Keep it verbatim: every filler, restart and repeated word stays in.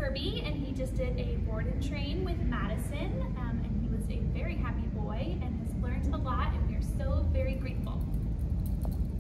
Kirby, and he just did a board and train with Madison, um, and